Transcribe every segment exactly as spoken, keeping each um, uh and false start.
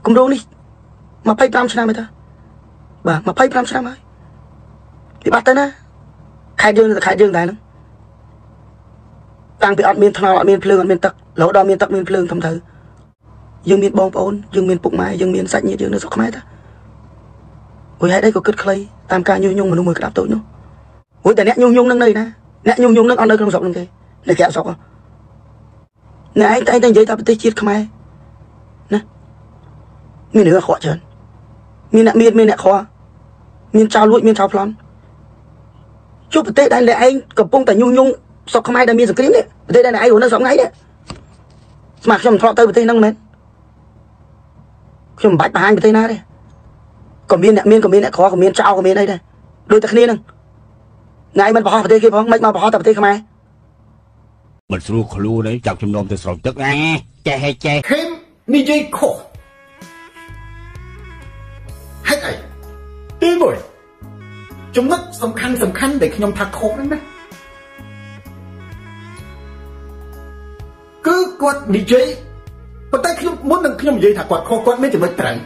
គម្រោងនេះម្ភៃប្រាំឆ្នាំទេបាទម្ភៃប្រាំឆ្នាំហើយពីបាត់ទៅណាខេត្តយើងទៅខេត្តយើងដែរហ្នឹងតាំងពីអត់មានថ្នល់អត់មានភ្លើងអត់មានទឹករហូតដល់មានទឹកមានភ្លើងធំទៅយើងមានបងប្អូនយើងមានពុកម៉ែយើងមានសាច់ញាតិយើងនៅស្រុកខ្មែរតាមួយហេតុអីក៏គិតខ្លីតាមការញុះញង់មនុស្សមួយក្តាប់តូចនោះមួយតែអ្នកញុះញង់នឹងនៅណាអ្នកញុះញង់នឹងអត់នៅក្នុងស្រុកនឹងទេនៅក្រៅស្រុកអ្នកឯងតែតែនិយាយថាប្រទេសជាតិខ្មែរណាមានរឿងខកច្រើនមានអ្នកមានមានអ្នកខកមានចោលលួចមានចោលប្លន់ជួបប្រទេសដែលអ្នកឯងកំពុងតែញុះញង់ស្រុកខ្មែរដែលមានសង្គ្រាមនេះប្រទេសដែលអ្នកឯងរស់នៅស្រុកថ្ងៃនេះស្មាខ្ញុំមិនធ្លាប់ទៅប្រទេសហ្នឹងមែនខ្ញុំមិនបាច់បង្ហាញប្រទេសណាទេក៏មានអ្នកមានក៏មានអ្នកខកក៏មានចោលក៏មានអីដែរដូចតែគ្នាហ្នឹងថ្ងៃមិនបរោះប្រទេសគេផងមិនមកបរោះតែប្រទេសខ្មែរមិនស្រួលខ្លួនឯងចាប់ចំណុំទៅស្រោចទឹកណាចេះចេះខេមនិយាយខុសហេតុអីទីមួយចំណុចសំខាន់សំខាន់ដែលខ្ញុំថាខុសហ្នឹងណាគឺគាត់និយាយប៉ុន្តែខ្ញុំមុននឹងខ្ញុំនិយាយថាគាត់ខុសគាត់មានចំណុចត្រូវ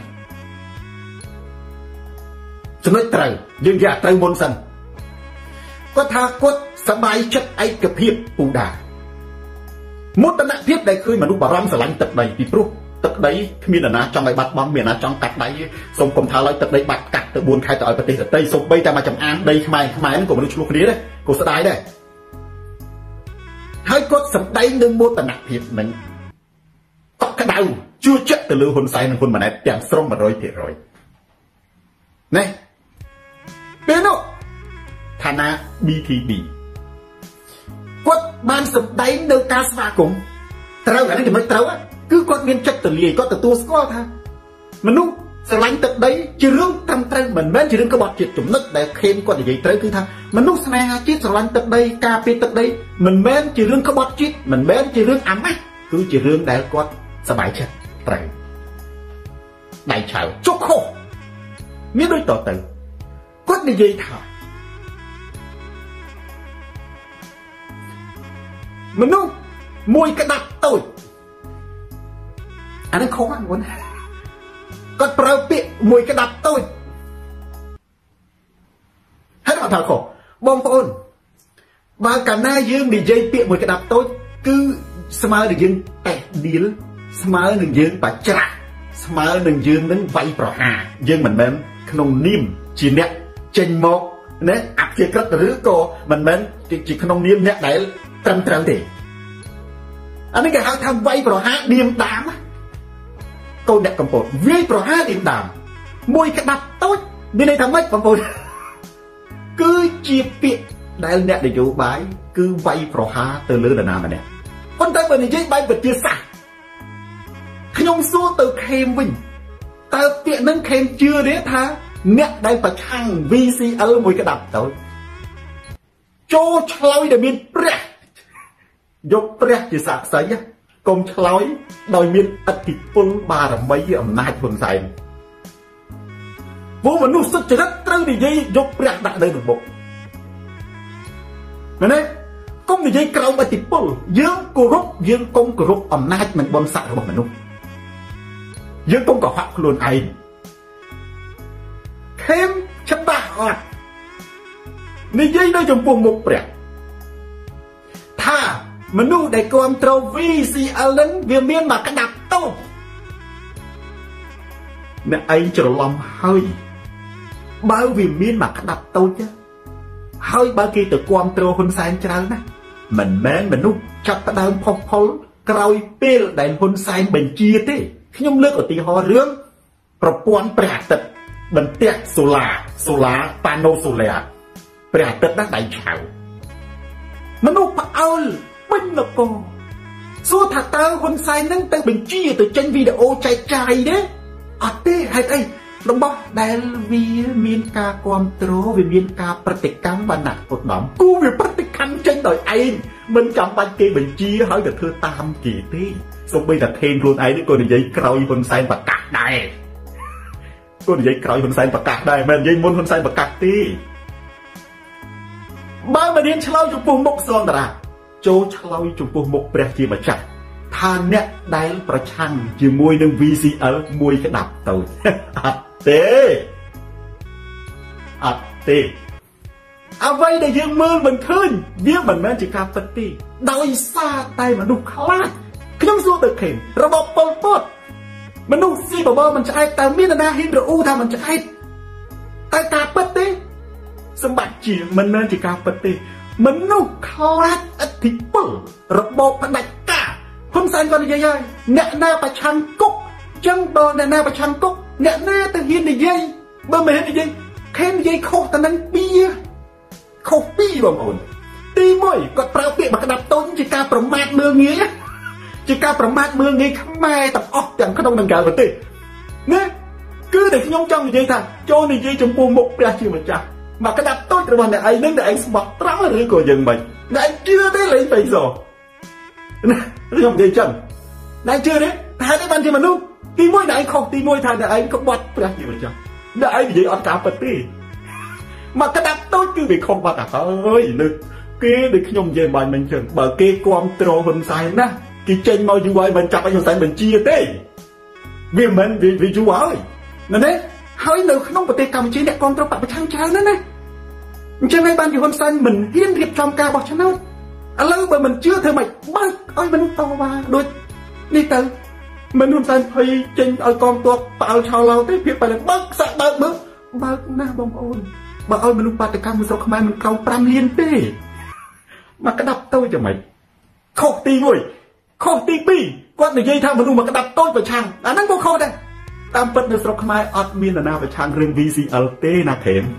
ចំណុចត្រូវយើងនិយាយត្រូវមុនសិនគាត់ថាគាត់សប្បាយចិត្តឯកភាពពូដាមោទនភាពដែលឃើញមនុស្សបារម្ភស្រឡាញ់ទឹកដីពីព្រោះទឹកដីគ្មានអ្នកណាចង់ឲ្យបាត់បង់មានអ្នកណាចង់កាត់ដៃសូមកុំថាឡើយទឹកដីបាត់កាត់ទៅបួនខែទៅឲ្យប្រទេសដទៃសូម្បីតែមកចំអានដីខ្មែរខ្មែរហ្នឹងក៏មនុស្សឆ្លោះគ្នាដែរក៏ស្ដាយដែរហើយគាត់សម្ដែងនឹងមោទនភាពហ្នឹងកក់ក្ដៅជឿជាក់ទៅលើហ៊ុនសែននិងហ៊ុនម៉ាណែតទាំងស្រុង một trăm phần trăm ណែពេលនោះឋានៈ bê tê bê គាត់បានសម្ដែងនៅការស្វាគមន៍ត្រូវអានេះមិនត្រូវគឺគាត់មានចិត្តទលាយគាត់ទទួលស្គាល់ថាមនុស្សស្រឡាញ់ទឹកដីជារឿងត្រឹមត្រូវមិនមែនជារឿងក្បត់ជាតិចំណុចដែលខេមគាត់និយាយត្រូវគឺថាមនុស្សស្នេហាជាតិស្រឡាញ់ទឹកដីការពារទឹកដីមិនមែនជារឿងក្បត់ជាតិមិនមែនជារឿងអាម៉ាស់គឺជារឿងដែលគាត់សប្បាយចិត្តត្រូវដៃឆៅជុកខុសមានដូចតទៅគាត់និយាយថាមនុស្សមួយក្តាប់តូចអានេះខុសហ្នឹងមុនគាត់ប្រើពាក្យមួយក្តាប់តូចហើយគាត់ថាខុសបងប្អូនបើកាលណាយើងនិយាយពាក្យមួយក្តាប់តូចគឺស្មើនឹងយើងតេះឌីលស្មើនឹងយើងបច្ច្រាស់ស្មើនឹងយើងនឹងវាយប្រហារយើងមិនមែនក្នុងនាមជាអ្នកចេញមកណាអព្យាក្រឹតឬក៏មិនមែនជាក្នុងនាមអ្នកដែលត្រឹមត្រូវទេអានេះគេហៅថាវាយប្រហារឌៀមដាមកូនអ្នកកំពតវាយប្រហារឌៀមដាមមួយក្តាប់តូចមានន័យថាម៉េចបងប្អូនគឺជាពាក្យដែលអ្នកនយោបាយគឺវាយប្រហារទៅលើនរណាម្នាក់ប៉ុន្តែបើនិយាយបែបវិទ្យាសាស្ត្រខ្ញុំសួរទៅខេមវិញតើពាក្យនឹងខេមជឿទេថាអ្នកដែលប្រឆាំង vê xê lờ មួយក្តាប់តូចចូលឆ្លើយដែលមានព្រះយកព្រះជាសាក្សីកុំឆ្លើយដោយមានឥទ្ធិពលបារមីអំណាចហ៊ុនសែនពួកមនុស្សសុចរិតត្រូវនិយាយយកព្រះដាក់នៅក្នុងមុខមែនទេកុំនិយាយក្រោមឥទ្ធិពលយើងគោរពយើងកុំគោរពអំណាចមិនបនស័ក្តិរបស់មនុស្សយើងកុំកុហកខ្លួនឯងខេមច្បាស់អត់និយាយនៅចំពោះមុខព្រះថាមនុស្សដែលគ្រប់គ្រង vê xê lờ នឹងវាមានមកក្តាប់តូចអ្នកឯងច្រឡំហើយបើវាមានមកក្តាប់តូចហើយបើគេទៅគ្រប់គ្រងហ៊ុនសែនច្រើនណាមិនមែនមនុស្សចាប់ផ្ដើមផុសផុលក្រោយពេលដែលហ៊ុនសែនបញ្ជាទេខ្ញុំលើកឧទាហរណ៍រឿងប្រព័ន្ធព្រះអាទិត្យបន្ទះសូឡាសូឡាប៉ាណូសូឡាព្រះអាទិត្យណាដៃឆៅមនុស្សផ្អើលពេញនគរសួរថាតើហ៊ុនសែននឹងទៅបញ្ជាទៅចេញវីដេអូចែកចាយទេអត់ទេហេតុអីរបស់ដែលវាមានការគ្រប់គ្រងវាមានការប្រតិកម្មបណ្ណាឧត្តមគូវាប្រតិកម្មចេញដោយឯងមិនចាំបាច់គេបញ្ជាឲ្យទៅធ្វើតាមគេទេសូម្បីតែថេនខ្លួនឯងនេះក៏និយាយក្រោយហ៊ុនសែនប្រកាសដែរក៏និយាយក្រោយហ៊ុនសែនប្រកាសដែរមិននិយាយមុនហ៊ុនសែនប្រកាសទេបើមិនរៀនឆ្លើយចំពោះមុខសងតារាចូលឆ្លើយចំពោះមុខព្រះជាម្ចាស់ថាអ្នកដែលប្រឆាំងជាមួយនឹង วี ซี แอล មួយក្តាប់ទៅអត់ទេអត់ទេអ្វីដែលយើងមើលមិនឃើញវាមិនមែនជាការពិតទេដោយសារតែមនុស្សខ្លាចខ្ញុំសួរទៅខេមរបបប៉ុលពតមនុស្សស៊ីបបមិនឆ្អែតតែមាននរណាហ៊ានរអ៊ូថាមិនឆ្អែតតែការពិតទេសម្បត្តិជាមិនមែនជាការពិតទេមនុស្សខ្លាចឥទ្ធិពលរបបផ្ដាច់ការហ៊ុនសែនក៏និយាយហើយអ្នកណាប្រឆាំងគុកចឹងបើអ្នកណាប្រឆាំងគុកអ្នកណាទៅហ៊ាននិយាយបើមិនហ៊ាននិយាយខេមនិយាយខុសទៅនឹងពីខុសពីបងប្អូនទីមួយគាត់ប្រើពាក្យមកក្តាប់តូចជាការប្រមាថមើលងាយជាការប្រមាថមើលងាយខ្មែរទាំងអស់ទាំងក្នុងនិងក្រៅប្រទេសណាគឺតែខ្ញុំចង់និយាយថាចូលនិយាយចំពោះមុខព្រះជាម្ចាស់មកក្តាប់តូចរបស់អ្នកឯងនឹងតែឯងស្មោះត្រង់ឬក៏យ៉ាងម៉េចអ្នកឯងជឿទេលេងបេសោណាខ្ញុំនិយាយចឹងអ្នកជឿទេថានេះបានជាមនុស្សទីមួយអ្នកឯងខុសទីមួយថាអ្នកឯងក្បត់ព្រះជាម្ចាស់អ្នកឯងនិយាយអត់ការពិតទេមកក្តាប់តូចគឺវាខុសបាត់ហើយនៅគេដូចខ្ញុំនិយាយបាញ់មិញចឹងបើគេគ្រប់គ្រងហ៊ុនសែនណាគេចេញមកយូរហើយមិនចាប់ឲ្យហ៊ុនសែនបញ្ជាទេវាមិនវាយូរហើយណានេះហើយនៅក្នុងប្រទេសកម្ពុជាអ្នកគ្រប់គ្រងបពប្រឆាំងច្រើនណាស់ណាអញ្ចឹងហើយបានជាហ៊ុនសែនមិនហ៊ានរៀបចំការបោះឆ្នោតឥឡូវបើមិនជឿធ្វើម៉េចបើកឲ្យមនុស្សតវ៉ាដូចនេះទៅមិនហ៊ុនសែនភ័យចេញឲ្យកងទ័ពផ្អើលឆោឡោទេភាពបែបបើកសាក់បើកមើលបើកណាស់បងប្អូនបើឲ្យមនុស្សបាតកម្មមួយស្រុកខ្មែរមិនក្រោមប្រាំលានទេមកក្តាប់តូចយ៉ាងម៉េចខុសទីមួយខុសទីពីរគាត់និយាយថាមនុស្សមកក្តាប់តូចប្រឆាំងអាហ្នឹងក៏ខុសដែរតាមពិតនៅស្រុកខ្មែរអត់មាននរណាប្រឆាំងរឿង วี ซี แอล ទេណាខេម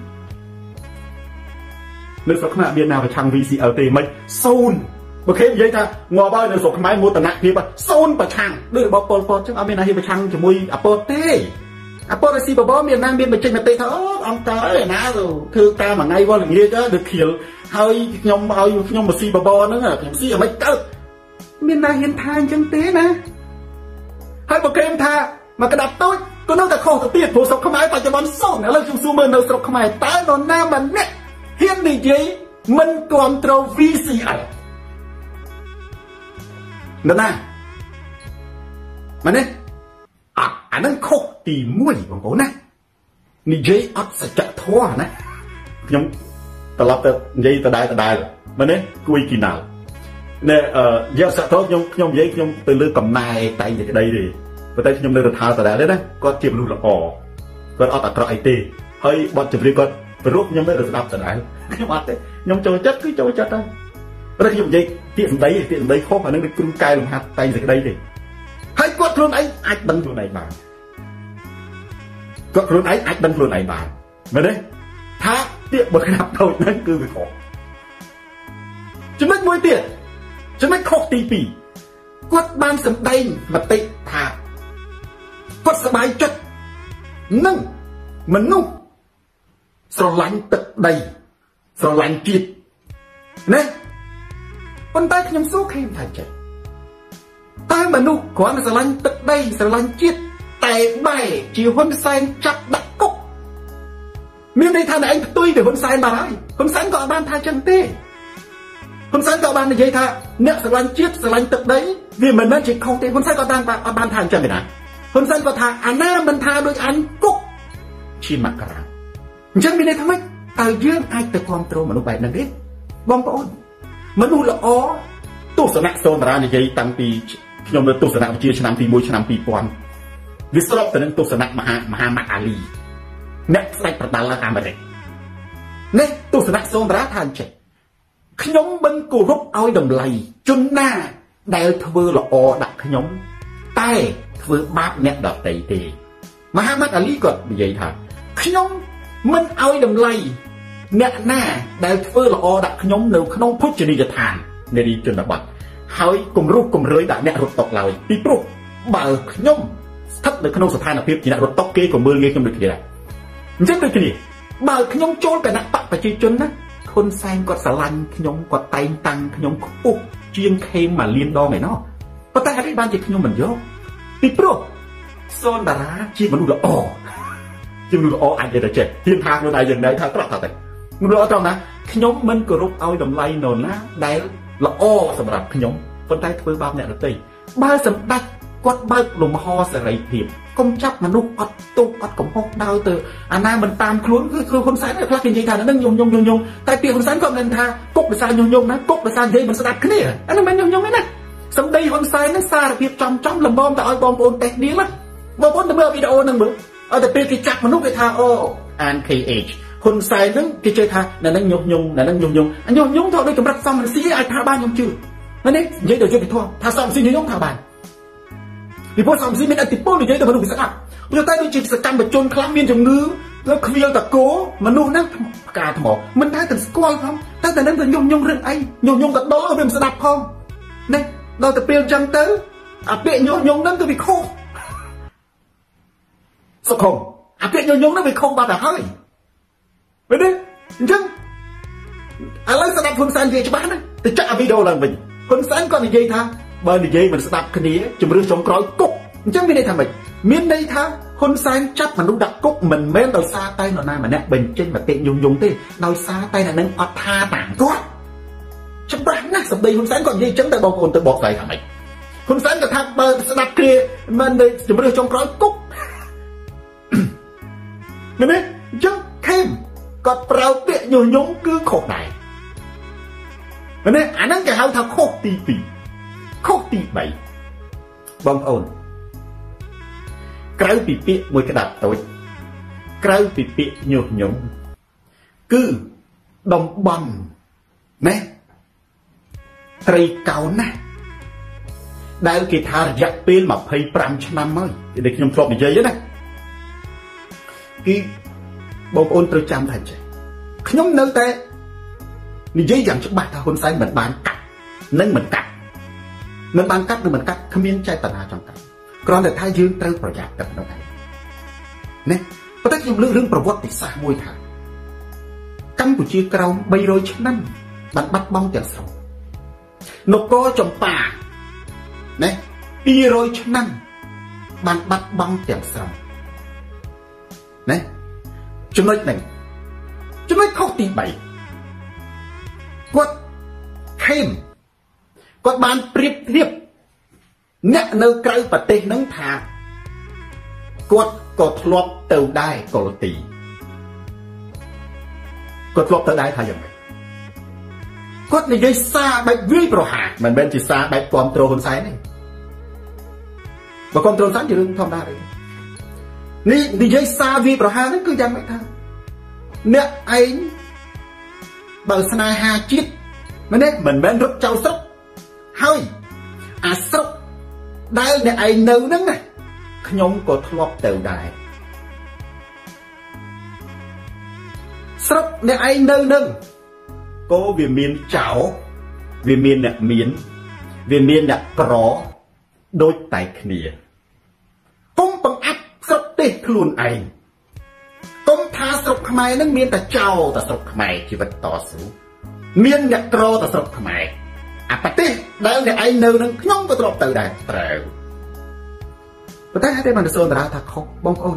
នៅស្រុកខ្មែរមានណាប្រឆាំង วี ซี แอล ទេមិនសូន្យបើខេមនិយាយថាងាប់ហើយនៅស្រុកខ្មែរមោទនភាពសូន្យប្រឆាំងដូចរបស់ប៉ុលពតចឹងអត់មានណាហ៊ានប្រឆាំងជាមួយអាពតទេអាពតស៊ីបបមានណាមានបញ្ចេញមតិថាអូអង្គការឯណាទៅធ្វើតាមមួយថ្ងៃវល់ល្ងាចទៅខៀលហើយខ្ញុំឲ្យខ្ញុំមកស៊ីបបហ្នឹងខ្ញុំស៊ីឲ្យមិនកើតមានណាហ៊ានថាអញ្ចឹងទេណាហើយបើគេថាមកក្តាប់តូចក៏នៅតែខុសទៅទៀតព្រោះស្រុកខ្មែរបច្ចុប្បន្នសូន្យឥឡូវខ្ញុំសួរមើលនៅស្រុកខ្មែរតើនរណាម្នាក់ហ៊ាននិយាយមិនគ្រប់គ្រង วี ซี แอล នរណាមែនទេអត់អានឹងខុសទីមួយបងប្អូនណានិយាយអត់សច្ចធម៌ណាខ្ញុំត្រឡប់ទៅនិយាយដដែលដដែលមែនទេគួយគីណាល់ណែអឺយកសច្ចធម៌ខ្ញុំខ្ញុំនិយាយខ្ញុំទៅលើកំណែតែងតែក្តីទេប៉ុន្តែខ្ញុំនៅទៅថាដដែលទេណាគាត់ជាមនុស្សល្អគាត់អត់អាក្រក់អីទេហើយបទចម្រៀងគាត់ប្រពខ្ញុំនៅទៅស្ដាប់ដដែលខ្ញុំអត់ទេខ្ញុំចូលចិត្តគឺចូលចិត្តហើយព្រោះខ្ញុំនិយាយពាក្យសម្ដីពាក្យសម្ដីខុសអានឹងដូចគ្រូកែលំហាត់តែងតែក្តីទេហើយគាត់ខ្លួនឯងអាចដឹងខ្លួនឯងបានគាត់ខ្លួនឯងអាចដឹងខ្លួនឯងបានមែនទេថាពាក្យបើក្តាប់តូចហ្នឹងគឺវាខុសចំណុចមួយទៀតចំណុចខុសទីពីរគាត់បានសម្ដែងមតិថាគាត់សប្បាយចិត្តនឹងមនុស្សស្រឡាញ់ទឹកដីស្រឡាញ់ជាតិណាប៉ុន្តែខ្ញុំសួរខេមថាចេះតែមនុស្សគ្រាន់តែស្រឡាញ់ទឹកដីស្រឡាញ់ជាតិតែបែរជាហ៊ុនសែនចាប់ដាក់គុកមានន័យថាអ្នកឯងផ្ទុយទៅហ៊ុនសែនបានហើយហ៊ុនសែនក៏អត់បានថាចឹងទេហ៊ុនសែនក៏បាននិយាយថាអ្នកស្រឡាញ់ជាតិស្រឡាញ់ទឹកដីវាមិនមែនជាខុសទេហ៊ុនសែនក៏បានអត់បានថាអញ្ចឹងទេណាហ៊ុនសែនក៏ថាអាណាមិនថាដូចអញគុកឈានមករាអញ្ចឹងមានន័យថាម៉េចតើយើងអាចទៅគ្រប់គ្រងមនុស្សបែបហ្នឹងទេបងប្អូនមនុស្សល្អទស្សនៈសូនតារានិយាយតាំងពីខ្ញុំនៅទស្សនៈវិទ្យាឆ្នាំទីមួយឆ្នាំពីរពាន់វាស្របទៅនឹងទស្សនៈមហាមហាម៉ាត់អាលីអ្នកស្ដេចប្រដាល់អាមេរិកនេះទស្សនៈសូនតារាថាអញ្ចឹងខ្ញុំមិនគោរពឲ្យតម្លៃជនណាដែលធ្វើល្អដាក់ខ្ញុំតែធ្វើបាបអ្នកដទៃទេមហាម៉ាត់អាលីគាត់និយាយថាខ្ញុំមិនឲ្យតម្លៃអ្នកណាដែលធ្វើល្អដាក់ខ្ញុំនៅក្នុងភោជនីយដ្ឋាននារីជនបទហើយគំរោះគំរើយដាក់អ្នករត់តុកឡើយពីព្រោះបើខ្ញុំស្ថិតនៅក្នុងស្ថានភាពជាអ្នករត់តុកគេក៏មើលងាយខ្ញុំដូចគ្នាដែរអញ្ចឹងដូចគ្នាបើខ្ញុំចូលគណៈបកប្រជាជនណាហ៊ុនសែនគាត់ស្រឡាញ់ខ្ញុំគាត់តែងតាំងខ្ញុំខ្ពស់ជាងខេមមួយលានដងឯណោះប៉ុន្តែហេតុអីបានជាខ្ញុំមិនយកពីព្រោះសូនតារាជាមនុស្សល្អជាមនុស្សល្អអាចនិយាយតែចេះហ៊ានថាខ្លួនឯងយ៉ាងណាថាត្រង់ថាតែមនុស្សល្អត្រង់ណាខ្ញុំមិនគោរពឲ្យតម្លៃនរណាដែលល្អសម្រាប់ខ្ញុំប៉ុន្តែធ្វើបាបអ្នកដទៃបើសម្ដេចគាត់បើកលំហសេរីភាពកុំចាប់មនុស្សអត់ទុកអត់កំហុសដល់ទៅអាណាមិនតាមខ្លួនគឺគឺហ៊ុនសែនខ្លះគេនិយាយថានឹងញុំញុំញុំញុំតែពាក្យហ៊ុនសែនគាត់មិនថាគុកដោយសារញុំញុំណាគុកដោយសារនិយាយមិនស្ដាប់គ្នាអានោះមិនញុំញុំទេណាសម្ដីហ៊ុនសែននឹងសារភាពចំចំលំមទៅឲ្យបងប្អូនតេស្តនេះណាបងប្អូនទៅមើលវីដេអូហ្នឹងមើលឲ្យតែពេលគេចាប់មនុស្សគេថាអូ អាន ខេ អេច ហ៊ុនសែនហ្នឹងគេជឿថានៅនឹងញុះញង់នៅនឹងញុះញង់ញុះញង់ទៅដូចកម្រិតសំរងស៊ីអាចថាបានខ្ញុំជឿមែនទេនិយាយទៅយុត្តិធម៌ថាសំរងស៊ីញុះញង់ថាបានពីព្រោះសំរងស៊ីមានអធិពលនិយាយទៅមនុស្សពិសេសព្រោះតែដូចជាសកម្មជនខ្លះមានជំងឺแล้วខ្វៀលតកោមនុស្សហ្នឹងផ្កាថ្មមិនតែទៅស្គាល់ផងតែតែនឹងទៅញុះញង់រឿងអីញុះញង់ក៏ដល់វាមិនស្ដាប់ផងនេះដល់ទៅពេលអញ្ចឹងទៅអាពាក្យញុះញង់ហ្នឹងគឺវាខុសសុខុមអាពាក្យញុះញង់ហ្នឹងវាខុសបាត់ទៅហើយមែនទេអញ្ចឹងឥឡូវស្ដាប់ហ៊ុនសែននិយាយច្បាស់ណាទៅចាក់វីដេអូឡើងវិញហ៊ុនសែនគាត់និយាយថាបើនិយាយមិនស្ដាប់គ្នាជំរឿចុងក្រោយគុកអញ្ចឹងមានន័យថាម៉េចមានន័យថាហ៊ុនសែនចាប់មនុស្សដាក់គុកមិនមែនដោយសារតែនរណាម្នាក់បញ្ចេញមតិញុះញង់ទេដោយសារតែអ្នកនឹងអត់ថាតាមគាត់ច្បាស់ណាស់សម្ដីហ៊ុនសែនគាត់និយាយអញ្ចឹងតែបងប្អូនទៅបកស្រាយថាម៉េចហ៊ុនសែនក៏ថាបើស្ដាប់គ្នាមិនជំរឿចុងក្រោយគុកមែនទេអញ្ចឹងខេមគាត់ប្រើពាក្យញុះញង់គឺខុសដែរមែនទេអាហ្នឹងគេហៅថាខុសទីពីរខុសទីបីបងប្អូនក្រៅពីពាក្យមួយក្តាប់តូចក្រៅពីពាក្យញុះញង់គឺតំបន់ណាត្រីកោណណាដែលគេថារយៈពេលម្ភៃប្រាំឆ្នាំហើយដែលខ្ញុំធ្លាប់និយាយណាគឺបងប្អូនត្រូវចាំថាចេះខ្ញុំនៅតែនិយាយយ៉ាងច្បាស់ថាហ៊ុនសែនមិនបានកាត់និងមិនកាត់មិនបានកាត់ឬមិនកាត់គ្មានចេតនាចង់កាត់គ្រាន់តែថាយើងត្រូវប្រយ័ត្នតែប៉ុណ្្នឹងឯងណាប៉ុន្តែខ្ញុំលើករឿងប្រវត្តិសាស្ត្រមួយថាកម្ពុជាក្រោមបីរយឆ្នាំបានបាត់បង់ទាំងស្រុងនគរចម្ប៉ាណាពីររយឆ្នាំបានបាត់បង់ទាំងស្រុងណាចំណុចហ្នឹងចំណុចខុសទីបីគាត់ខេមគាត់បានប្រៀបធៀបអ្នកនៅក្រៅប្រទេសហ្នឹងថាគាត់ក៏ធ្លាប់ទៅដែរកុលទីគាត់ធ្លាប់ទៅដែរថាយ៉ាងម៉េចគាត់និយាយសារបែបវាយប្រហារមិនមែនជាសារបែបគ្រប់គ្រងហ៊ុនសែនទេបើគ្រប់គ្រងហ៊ុនសែនជារឿងធម្មតាទេនេះនិយាយសារវាយប្រហារហ្នឹងគឺយ៉ាងម៉េចថាអ្នកឯងបើស្នេហាជាតិមែនទេមិនមែនរត់ចោលស្រុកហើយអាស្រុកដែលអ្នកឯងនៅហ្នឹងណាខ្ញុំក៏ធ្លាប់ទៅដែរស្រុកអ្នកឯងនៅហ្នឹងក៏វាមានចៅវាមានអ្នកមានវាមានអ្នកក្រដូចតែគ្នាកុំបង្អាប់ស្រុកទេសខ្លួនឯងកុំថាស្រុកខ្មែរហ្នឹងមានតែចៅតែស្រុកខ្មែរជីវិតតស៊ូមានអ្នកក្រតែស្រុកខ្មែរអាប្រទេសដែលអ្នកឯងនៅនឹងខ្ញុំក៏ធ្លាប់ទៅដែរត្រូវប៉ុន្តែហេតុអីបានសូនតារាថាខុសបងប្អូន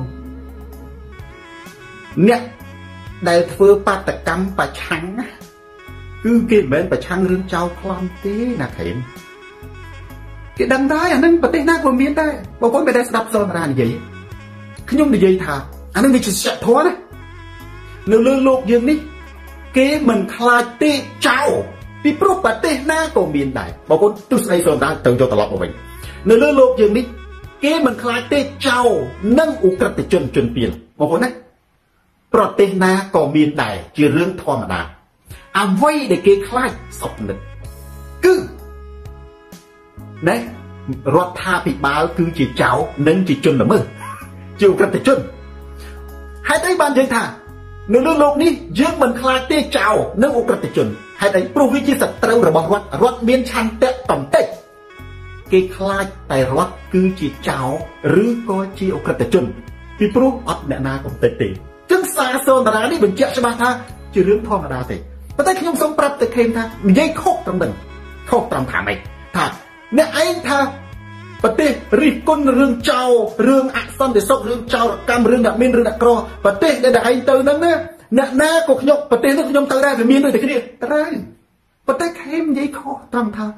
អ្នកដែលធ្វើបាតកម្មប្រឆាំងណាគឺគេមិនមែនប្រឆាំងរឿងចោលប្លន់ទេណាខេមគេដឹងដែរអានឹងប្រទេសណាក៏មានដែរបងប្អូនមិនដែលស្ដាប់សូនតារានិយាយខ្ញុំនិយាយថាអានឹងវាជាសត្វធម៌ណានៅលើโลกយើងនេះគេមិនខ្លាចទេចោលពីព្រោះប្រទេសណាក៏មានដែរបងប្អូនទស្សនីយសូនតាទៅយកត្រឡប់មកវិញនៅលើโลกយើងនេះគេមិនខ្លាចទេចោលនិងឧក្រិដ្ឋជនជនពៀលបងប្អូនណាប្រទេសណាក៏មានដែរជារឿងធម្មតាអ្វីដែលគេខ្លាចសុខនិតគឺណែរដ្ឋាភិបាលគឺជាចោលនិងជាជនល្មើសជាឧក្រិដ្ឋជនហេតុអីបាននិយាយថានៅលើโลกនេះយើងមិនខ្លាចទេចោលនិងឧក្រិដ្ឋជនហេតុអីព្រោះវាជាសត្រូវរបស់រដ្ឋរដ្ឋមានឆន្ទៈកំទេចគេខ្លាចតែរដ្ឋគឺជាចោលឬក៏ជាឧក្រិដ្ឋជនពីព្រោះអត់អ្នកណាកំទេចទេចឹងសារសូនតារានេះបញ្ជាក់ច្បាស់ថាជារឿងធម្មតាទេប៉ុន្តែខ្ញុំសូមប្រាប់ទៅខេមថានិយាយខុសត្រឹមហ្នឹងខុសត្រឹមថាម៉េចថាអ្នកឯងថាប្រទេសរិះគន់រឿងចោលរឿងអសន្តិសុខរឿងចោលកម្មរឿងអ្នកមានរឿងអ្នកក្រប្រទេសដែលឯងទៅហ្នឹងណាអ្នកណាក៏ខ្ញុំប្រទេសនោះខ្ញុំទៅដែរវាមានដូចតែគ្នាត្រូវប៉ុន្តែខេមនិយាយខុសត្រង់ថា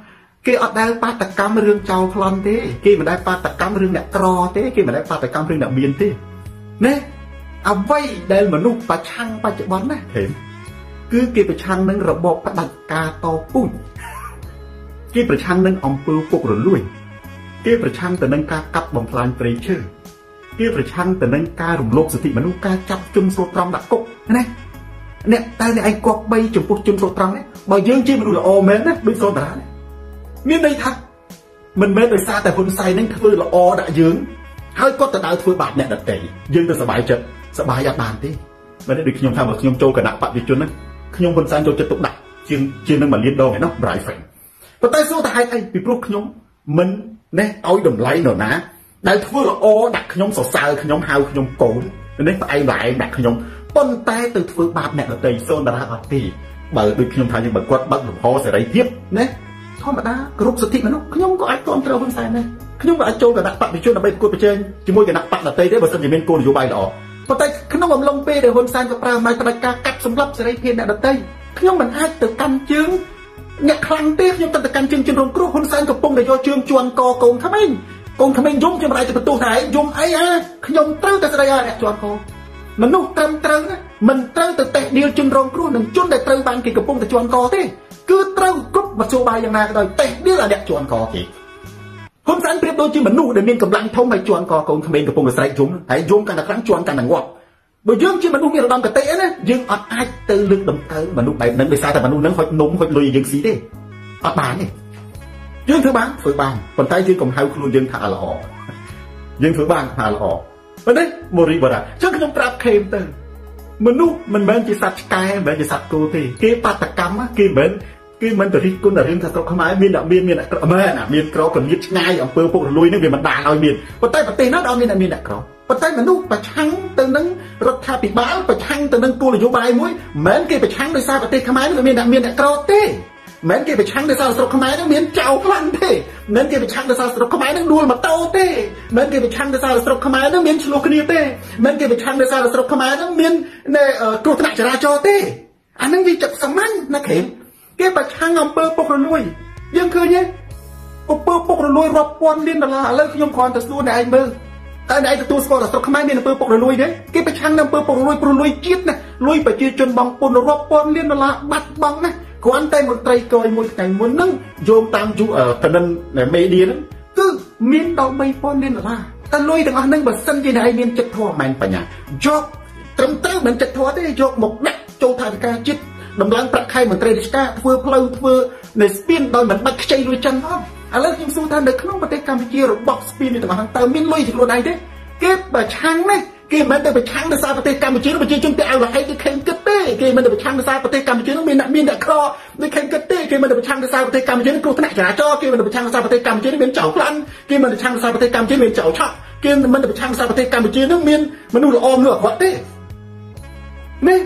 គេអត់ដែលបាតកម្មរឿងចោលប្លន់ទេគេមិនដែលបាតកម្មរឿងអ្នកក្រទេគេមិនដែលបាតកម្មរឿងអ្នកមានទេណាអ្វីដែលមនុស្សប្រឆាំងបច្ចុប្បន្នណាឃើញគឺគេប្រឆាំងនឹងរបបផ្ដាច់ការតពូជគេប្រឆាំងនឹងអំពើពុករលួយគេប្រឆាំងទៅនឹងការកាប់បំផ្លាញព្រៃឈើគេប្រឆាំងទៅនឹងការរំលោភសិទ្ធិមនុស្សការចាប់ជនស្រួតត្រង់ដាក់គុកណាអ្នកតែអ្នកឯងគប្បីចំពោះជនស្រួតត្រង់នេះបើយើងជាមនុស្សល្អមែនណាដូចសូនតារានេះមានន័យថាមិនមែនដោយសារតែហ៊ុនសែននឹងធ្វើល្អដាក់យើងហើយគាត់ទៅដើរធ្វើបាបអ្នកដទៃយើងទៅសប្បាយចិត្តសប្បាយអត់បានទេបើដូចខ្ញុំថាបើខ្ញុំចូលគណៈបព្វជិជនហ្នឹងខ្ញុំហ៊ុនសែនចូលចិត្តទុកដាក់ជាងជាងនឹងមួយលានដងឯណោះ Bright Friend ប៉ុន្តែសួរថាហេតុអីពីព្រោះខ្ញុំមិនណេះឲ្យតម្លៃនរណាដែលធ្វើល្អដាក់ខ្ញុំសរសើរខ្ញុំហៅខ្ញុំកូននេះផ្អែកផ្អែកដាក់ខ្ញុំប៉ុន្តែទៅធ្វើបាបអ្នកដទៃសូនតារាអត់ទេបើដូចខ្ញុំថាយើងបើគាត់បើកលំហសេរីភាពណាធម្មតាគ្រប់សិទ្ធិមនុស្សខ្ញុំក៏អាចគ្រប់គ្រងហ៊ុនសែនដែរខ្ញុំក៏អាចចូលគណៈបព្វជិជនដើម្បីប្រកួតប្រជែងជាមួយគណៈបកដទៃទេបើសិនជាមានគោលនយោបាយល្អប៉ុន្តែក្នុងអំឡុងពេលដែលហ៊ុនសែនក៏ប្រើអំណាចផ្ដាច់ការកាត់សម្លាប់សេរីភាពអ្នកដទៃខ្ញុំមិនអាចទៅកាន់ជើងអ្នកខ្លាំងទេខ្ញុំទៅទៅកាន់ជើងជនរងគ្រោះហ៊ុនសែនកំពុងតែយកជើងជន់កកូនក្មេងកូនក្មេងយំខ្ញុំមិនអាចទៅបន្ទោសថាឯងយំអីអាខ្ញុំត្រូវតែស្ដីឲ្យអ្នកជន់កមនុស្សត្រឹមត្រូវណាមិនត្រូវទៅតេះដៀលជនរងគ្រោះនឹងជនដែលត្រូវបានគេកំពុងតែជន់កទេគឺត្រូវគ្រប់មធ្យោបាយយ៉ាងណាក៏ដោយតេះដៀលឲ្យអ្នកជន់កគេហ៊ុនសែនប្រៀបដូចជាមនុស្សដែលមានកម្លាំងធំហើយជន់កកូនក្មេងកំពុងតែស្រែកយំហើយយំកាន់តែខ្លាំងជន់កាន់តែងាប់បើយើងជាមនុស្សមានរដំកតិណាយើងអត់អាចទៅលើកដំកើមនុស្សបែបហ្នឹងដោយសារតែមនុស្សហ្នឹងហុចនំហុចលុយយើងស៊ីទេអត់បានទេយើងធ្វើបានធ្វើបានប៉ុន្តែយើងកុំហៅខ្លួនយើងថាល្អយើងធ្វើបានថាល្អប៉ុន្តែមូរីបារ៉ាចឹងខ្ញុំប្រាប់ខេមទៅមនុស្សមិនមែនជាសត្វឆ្កែមិនមែនជាសត្វគោទេគេបាតកម្មគេមិនមែនគេមិនទៅរិះគន់តែរឿងថាស្រុកខ្មែរមានអ្នកមានមានអ្នកក្រមែនមានក្រក៏មានឆ្ងាយអំពើពុករលួយនេះវាមិនដាល់ឲ្យមានប៉ុន្តែប្រទេសនោះដល់មានអ្នកមានអ្នកក្រប៉ុន្តែមនុស្សប្រឆាំងទៅនឹងរដ្ឋាភិបាលប្រឆាំងទៅនឹងគោលនយោបាយមួយមិនមែនគេប្រឆាំងដោយសារប្រទេសខ្មែរនោះមានអ្នកមានអ្នកក្រទេមិនមែនគេប្រឆាំងដោយសារស្រុកខ្មែរនោះមានចៅខ្លាំងទេមិនមែនគេប្រឆាំងដោយសារស្រុកខ្មែរនោះដួលម៉ូតូទេមិនមែនគេប្រឆាំងដោយសារស្រុកខ្មែរនោះមានឆ្លោះគ្នាទេមិនមែនគេប្រឆាំងដោយសារស្រុកខ្មែរនោះមានគ្រោះថ្នាក់ចរាចរណ៍ទេអានឹងវាចិត្តសាមញ្ញណាខេមគេប្រឆាំងអំពើពុករលួយយើងឃើញទេអំពើពុករលួយរាប់ពាន់លានដុល្លារឥឡូវខ្ញុំគ្រាន់តែសួរអ្នកឯងមើលតើអ្នកឯងទទួលស្គាល់ថាស្រុកខ្មែរមានអំពើពុករលួយទេគេប្រឆាំងនឹងអំពើពុករលួយព្រោះលុយជាតិណាលុយប្រជាជនបងពុនរាប់ពាន់លានដុល្លារបាត់បង់ណាគ្រាន់តែមន្ត្រីក្រោយមួយថ្ងៃមុនហ្នឹងយោងតាមយូតំណមេឌៀហ្នឹងគឺមានដល់បីពាន់លានដុល្លារតែលុយទាំងអស់ហ្នឹងបើសិនជាអ្នកឯងមានចិត្តធម៌មិនបញ្ញាយកត្រឹមត្រូវមិនចិត្តធម៌ទេយកមកដាក់ចូលថវិកាជាតិដំឡើងប្រាក់ខែមន្ត្រីរាជការធ្វើផ្លូវធ្វើនៅស្ពានដោយមិនបាច់ខ្ចីលុយចិនផងឥឡូវខ្ញុំសួរថានៅក្នុងប្រទេសកម្ពុជារបស់ស្ពាននេះទាំងអស់ហ្នឹងតើមានលុយជាខ្លួនឯងទេគេប្រឆាំងណាគេមិនទៅប្រឆាំងដោយសារប្រទេសកម្ពុជាប្រជាជនទៅឲ្យលហេគេខេងគិតទេគេមិនទៅប្រឆាំងដោយសារប្រទេសកម្ពុជានឹងមានអ្នកមានអ្នកក្រដូចខេងគិតទេគេមិនទៅប្រឆាំងដោយសារប្រទេសកម្ពុជានឹងគ្រោះថ្នាក់ចរាចរណ៍គេមិនទៅប្រឆាំងដោយសារប្រទេសកម្ពុជានឹងមានចៅខ្លាំងគេមិនទៅប្រឆាំងដោយសារប្រទេសកម្ពុជាមានចៅឆក់គេមិនទៅប្រឆាំងដោយសារប្រទេសកម្ពុជានឹងមានមនុស្សល្អមនុស្សអាក្រក់ទេនេះ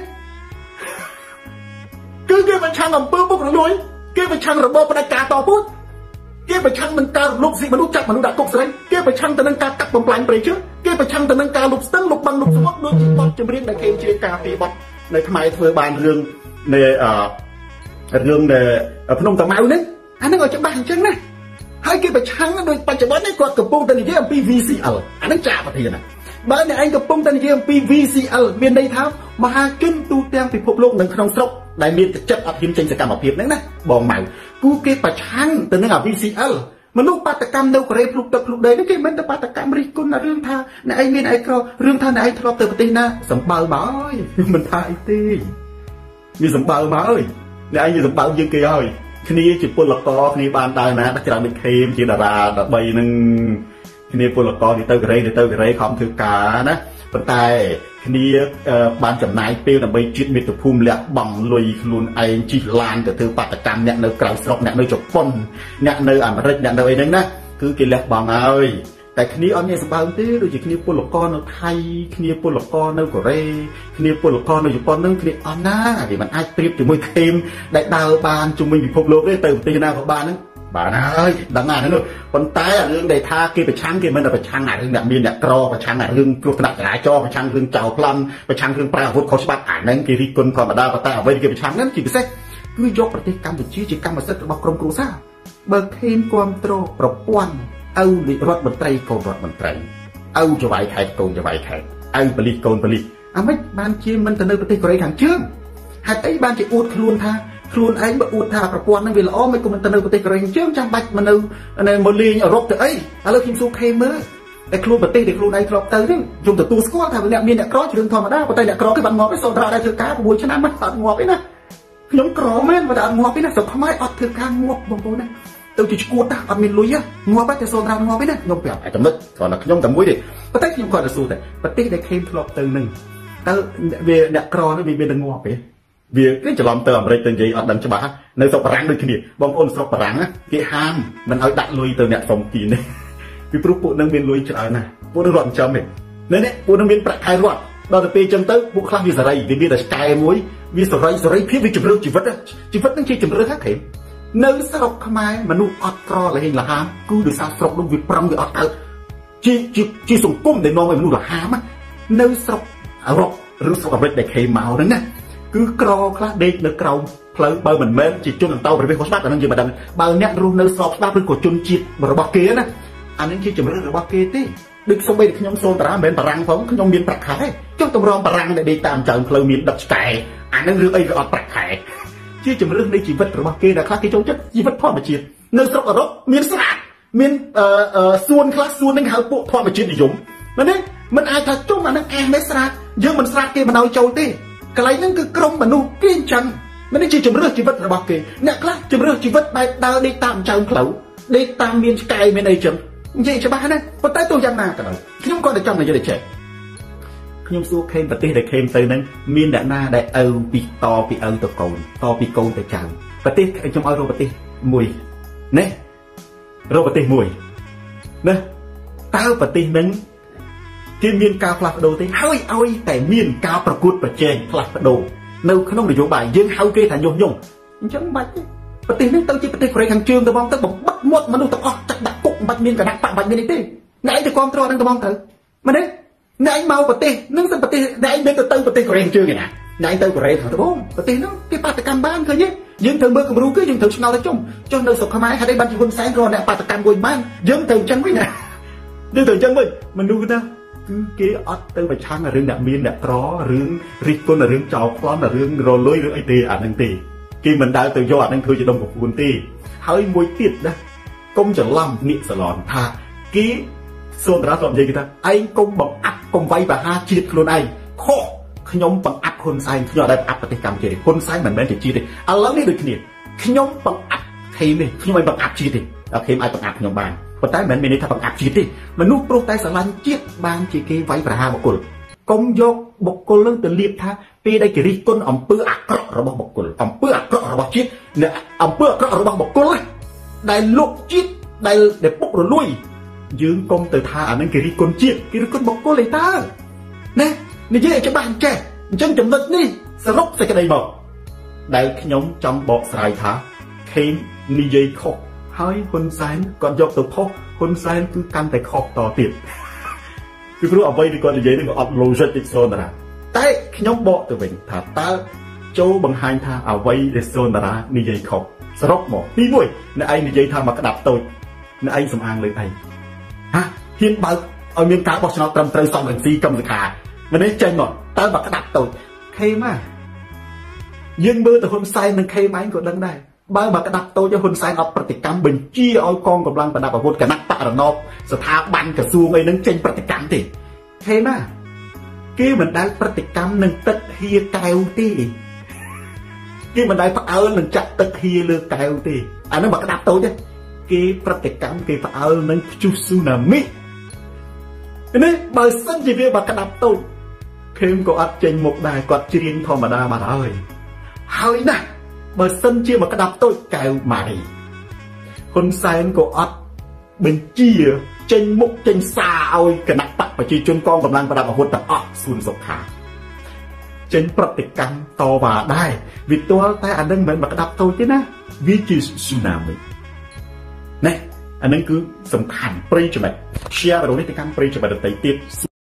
គឺគេប្រឆាំងអំពើពុករលួយគេប្រឆាំងរបបផ្ដាច់ការតពូជគេប្រឆាំងនឹងការលុបស៊ីមនុស្សចាប់មនុស្សដាក់គុកស្រីគេប្រឆាំងទៅនឹងការកាប់បំផ្លាញព្រៃឈើគេប្រឆាំងទៅនឹងការលុបស្ទឹងលុបបាំងលុបសមុទ្រដូចជាបទចម្រៀងដែលគេជាការពីបទនៅខ្មែរធ្វើបានរឿងនៃអឺរឿងនៃភ្នំតាម៉ៅនេះអានឹងឲ្យច្បាស់អញ្ចឹងណាហើយគេប្រឆាំងដោយបច្ចុប្បន្ននេះគាត់កំពុងតែនិយាយអំពី វី ซี អែល អានឹងចាប្រធានណាបើអ្នកឯងកំពុងតែនិយាយអំពី វី ซี អែល មានន័យថាមហាជនទូទាំងពិភពលោកនៅក្នុងស្រុកដែលមានចិត្តអត់ហ៊ានចេញសកម្មភាពហ្នឹងណាបងម៉ៅគូគេប្រឆាំងទៅនឹងអា វី ស៊ី អែល មនុស្សបាតកម្មនៅកូរ៉េភ្លុកទឹកភ្លុកដីនេះគេមិនទៅបាតកម្មរិះគន់រឿងថាអ្នកឯងមានអីក្ររឿងថាអ្នកឯងធ្លាប់ទៅប្រទេសណាសម្បើមកអើយមិនថាអីទេមានសម្បើមកអើយអ្នកឯងមានសម្បើយើងគេហើយគ្នាជាពលករគ្នាបានដើរណាដល់ច្រើនដូចខេមជាតារាដើម្បីនឹងគ្នាពលករទៅកូរ៉េទៅកូរ៉េខំធ្វើការណាប៉ុន្តែគ្នាបានចំណាយពេលដើម្បីជាតិមាតុភូមិលះបង់លុយខ្លួនឯងជិះឡានទៅធ្វើបាតកម្មអ្នកនៅក្រៅស្រុកអ្នកនៅជប៉ុនអ្នកនៅអាមេរិកអ្នកនៅអីហ្នឹងណាគឺគេលះបង់ហើយតែគ្នាអត់មានសម្បើមទេដូចជាគ្នាពលករនៅថៃគ្នាពលករនៅកូរ៉េគ្នាពលករនៅជប៉ុនហ្នឹងគ្នាអត់ណាគេមិនអាចប្រៀបជាមួយខេមដែលដើរបានជាមួយពិភពលោកទេទៅប្រទេសណាក៏បានហ្នឹងបានហើយដឹងណានោះប៉ុន្តែរឿងដែលថាគេប្រឆាំងគេមិនតែប្រឆាំងអារឿងអ្នកមានអ្នកក្រប្រឆាំងអារឿងគ្រោះថ្នាក់ចរាចរណ៍ប្រឆាំងរឿងចោរប្លន់ប្រឆាំងរឿងប្រើអាវុធខុសច្បាប់អាហ្នឹងគេរិះគន់ធម្មតាប៉ុន្តែអ្វីគេប្រឆាំងហ្នឹងជាពិសេសគឺយកប្រទេសកម្ពុជាជាកម្មសិទ្ធិរបស់ក្រុមគ្រួសារបើខេមគ្រប់គ្រងប្រព័ន្ធឪរដ្ឋមន្ត្រីកូនរដ្ឋមន្ត្រីឪចវាយខេត្តកូនចវាយខេត្តឪប៉ូលីសកូនប៉ូលីសអាម៉េចបានជាមិនទៅនៅប្រទេសកូរ៉េខាងជើងហេតុអីបានជាអួតខ្លួនថាខ្លួនឯងបើអួតថាប្រព័ន្ធហ្នឹងវាល្អមិនក៏មិនទៅនៅប្រទេសកូរ៉េខាងជើងចាំបាច់មកនៅមកលេងអឺរ៉ុបទៅអីឥឡូវខ្ញុំសួរខេមមើលតែខ្លួនប្រទេសដែលខ្លួនឯងធ្លាប់ទៅហ្នឹងខ្ញុំទទួលស្គាល់ថាអ្នកមានអ្នកក្រជារឿងធម្មតាប៉ុន្តែអ្នកក្រគេបានងាប់ឯងសូមត្រាដែរធ្វើការ6ឆ្នាំមិនអត់ងាប់ឯណាខ្ញុំក្រមែនបើតែអត់ងាប់ឯណាស្រុកខ្មែរអត់ធ្វើការងាប់បងប្អូនណាទៅជាឈួតណាអត់មានលុយងាប់តែសូមត្រាងាប់ឯណាខ្ញុំប្រាប់តែចំណុចគ្រាន់តែខ្ញុំតែមួយទេប៉ុន្តែខ្ញុំគាត់ទៅសួរតែប្រទេសដែលខេមធ្លាប់ទៅហ្នឹងតើវាអ្នកក្រហ្នឹងវាមានតែងាប់ទេវាគេច្រឡំទៅអាមេរិកទៅនិយាយអត់ដឹងច្បាស់នៅស្រុកបារាំងដូចគ្នាបងប្អូនស្រុកបារាំងគេហាមមិនឲ្យដាក់លុយទៅអ្នកសុំទានទេពីព្រោះពួកនឹងមានលុយច្រើនណាស់ពួកនឹងរត់ចំទេនេះពួកនឹងមានប្រាក់ខែរត់ដល់ទៅពេលចឹងទៅពួកខ្លះវាសេរីវាមានតែឆ្កែមួយវាសេរីសេរីភាពវាជំរឿនជីវិតជីវិតនឹងជាជំរឿនហ្នឹងគេនៅស្រុកខ្មែរមនុស្សអត់ក្រលហេងលហាមគឺដោយសារស្រុកនោះវាប្រឹងវាអត់កើតជាជាសង្គមដែលនាំឲ្យមនុស្សលហាមនៅស្រុកអឺរ៉ុបឬស្រុកអាមេរិកដែលខេមកហ្នឹងណាគឺក្រខ្លះដេកនៅក្រោមផ្លូវបើមិនមែនជាជនអន្តោប្រវេសន៍ខុសច្បាប់អានឹងយើងមិនដឹងបើអ្នករស់នៅស្របច្បាប់ឬក៏ជនជាតិរបស់គេណាអានឹងជាជំរឿនរបស់គេទេដូចសូម្បីតែខ្ញុំសូនតារាមិនមែនបារាំងផងខ្ញុំមានប្រាក់ខែចុះតម្រងបារាំងដែលដេកតាមចើងផ្លូវមានដឹកឆ្កែអានឹងរឿងអីក៏អត់ប្រាក់ខែជាជំរឿននៃជីវិតរបស់គេដែលខ្លះគេចូលចិត្តជីវិតធម្មជាតិនៅស្រុកអឺរ៉ុបមានស្រាតមានសួនខ្លះសួននឹងហៅពួកធម្មជាតិនិយមមែនទេមិនអាចថាជុំអានឹងអែមេស្រាតយើងមិនស្រាតគេមិនឲ្យចូលទេកន្លែងហ្នឹងគឺក្រុមមនុស្សគេអញ្ចឹងមិននេះជាជំរឿនជីវិតរបស់គេអ្នកខ្លះជំរឿនជីវិតបែបដើរដេកតាមចើងផ្លូវដេកតាមមានឆ្កែមានអីចឹងនិយាយច្បាស់ណាប៉ុន្តែទោះយ៉ាងណាក៏ដោយខ្ញុំក៏តែចង់និយាយតែចេះខ្ញុំសួរខេមប្រទេសដែលខេមទៅហ្នឹងមានអ្នកណាដែលឪពីតពីឪទៅកូនតពីកូនទៅចៅប្រទេសខ្ញុំឲ្យរកប្រទេសមួយណារកប្រទេសមួយណាតើប្រទេសហ្នឹងគេមានការផ្លាស់ប្ដូរទេហើយឲ្យតែមានការប្រកួតប្រជែងផ្លាស់ប្ដូរនៅក្នុងនយោបាយយើងហៅគេថាញុះញង់អញ្ចឹងបាច់ទេប្រទេសនេះទៅជាប្រទេសកូរ៉េខាងជើងទៅបងទៅបំបត្តិមាត់មនុស្សទាំងអស់ចាក់ដាក់គុកមិនបាច់មានគណៈបកបាច់មាននេះទេអ្នកឯងទៅគ្រប់គ្រងនឹងទៅបងទៅមែនទេអ្នកឯងមកប្រទេសនឹងទៅប្រទេសអ្នកឯងទៅទៅប្រទេសកូរ៉េខាងជើងឯណាអ្នកឯងទៅកូរ៉េខាងត្បូងប្រទេសនោះគេបាតកម្មបានឃើញទេយើងត្រូវមើលគំរូគេយើងត្រូវឆ្ងល់ទៅចុំចុះនៅស្រុកខ្មែរហេតុអីបានជាហ៊ុនសែនរកអ្នកបាតកម្មមួយបានយើងត្រូវអញ្ចឹងវិញណាយើងត្រូវអញ្ចឹងវិញមនុស្សណាគឺគេអត់ទៅប្រឆាំងរឿងអ្នកមានអ្នកក្ររឿងរិះគន់រឿងចោលប្លន់រឿងរលុយរឿងអីទេអាហ្នឹងទេគេមិនដែលទៅយកអាហ្នឹងធ្វើជាដុំកពួនទេហើយមួយទៀតណាកុំច្រឡំនិកសឡនថាគេសូនតារាធ្លាប់និយាយគេថាឯងកុំបង្អាក់កុំវាយប្រហារជាតិខ្លួនឯងខុសខ្ញុំបង្អាក់ហ៊ុនសែនខ្ញុំអត់ដែលបង្អាក់ប្រទេសកម្ពុជាទេហ៊ុនសែនមិនមែនជាជាតិទេឥឡូវនេះដូចគ្នាខ្ញុំបង្អាក់ខេមនេះខ្ញុំមិនបង្អាក់ជាតិទេខេមអាចបង្អាក់ខ្ញុំបានប៉ុន្តែមិនមែនមានន័យថាបង្អាក់ជាតិទេមនុស្សព្រោះតែស្រឡាញ់ជាតិបានជាគេវាយប្រហារបុគ្គលកុំយកបុគ្គលនឹងទៅលៀបថាពេលដែលគេរិះគន់អំពើអាក្រក់របស់បុគ្គលអំពើអាក្រក់របស់ជាតិអំពើអាក្រក់របស់បុគ្គលដែលលុកជាតិដែលដែលពុករលួយយើងកុំទៅថាអានឹងគេរិះគន់ជាតិគេរិះគន់បុគ្គលឯតើណានិយាយឲ្យច្បាស់ចេះអញ្ចឹងចំណុចនេះសរុបសេចក្តីមកដែលខ្ញុំចង់បកស្រាយថាខេមនិយាយខុសហើយហ៊ុនសែនគាត់យកទៅផុសហ៊ុនសែនគឺកាន់តែខុសតទៀតពីព្រោះអ្វីដែលគាត់និយាយនេះក៏អត់ logic ទេសូនតារាតែខ្ញុំបកទៅវិញថាតើចូលបង្ហាញថាអ្វីដែលសូនតារានិយាយខុសសរុបមកទីមួយអ្នកឯងនិយាយថាមកក្តាប់តូចអ្នកឯងសំអាងលើអីហាហ៊ានបើកឲ្យមានការបោះឆ្នោតត្រឹមត្រូវសំរងស៊ីកម្មសខាមិននេះចេញមកតើមកក្តាប់តូចខេមយើងមើលទៅហ៊ុនសែននិងខេមឯងក៏ដឹងដែរបើមកក្តាប់តូចហ៊ុនសែនអត់ប្រតិកម្មបញ្ជាឲ្យកងកម្លាំងប្រដាប់អាវុធគណៈបករណបស្ថាប័នក្រសួងអីហ្នឹងចេញប្រតិកម្មទេឃើញណាគេមិនដែលប្រតិកម្មនឹងទឹកហៀកែវទេគេមិនដែលផ្អើលនឹងចាក់ទឹកហៀលើកែវទេអាហ្នឹងមកក្តាប់តូចទេគេប្រតិកម្មគេផ្អើលនឹងព្យុះស៊ូណាមីនេះបើសិនជាវាមកក្តាប់តូចខេមក៏អត់ចេញមុខដែរគាត់ច្រៀងធម្មតាបាត់ហើយហើយណាបើសិនជាមកក្តាប់តូចកែវម៉ៃហ៊ុនសែនក៏អត់បញ្ជាចេញមុខចេញសារឲ្យគណៈបកប្រជាជនកងកម្លាំងប្រដាប់អាវុធទាំងអស់សួនសុខាចេញប្រតិកម្មតវ៉ាដែរវាទាល់តែអានឹងមិនមែនមកក្តាប់តូចទេណាវាជាស៊ូណាមីណែអានឹងគឺសំខាន់ប្រិយចំណែក share វីដេអូនេះទៅកាន់ប្រិយចំណែកដទៃទៀត